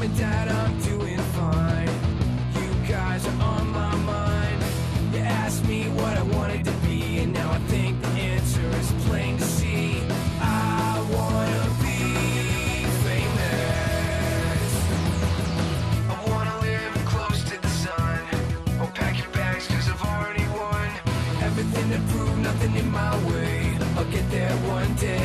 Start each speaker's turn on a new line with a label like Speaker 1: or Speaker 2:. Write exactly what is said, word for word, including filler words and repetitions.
Speaker 1: and dad, I'm doing fine. You guys are on my mind. You asked me what I wanted to be, and now I think the answer is plain to see. I wanna be famous. I wanna live close to the sun. Oh, pack your bags, cause I've already won. Everything to prove, nothing in my way. I'll get there one day.